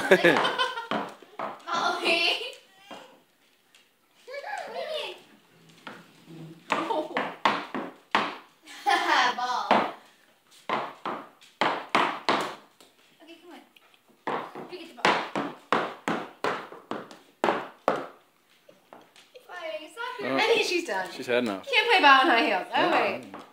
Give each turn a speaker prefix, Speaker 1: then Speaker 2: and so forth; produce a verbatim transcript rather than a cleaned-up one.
Speaker 1: Molly. Ball. Okay, come on. You get the ball. Playing soccer.
Speaker 2: Oh.
Speaker 1: I think she's done.
Speaker 2: She's had enough.
Speaker 1: Can't play ball in high heels. Oh, wait.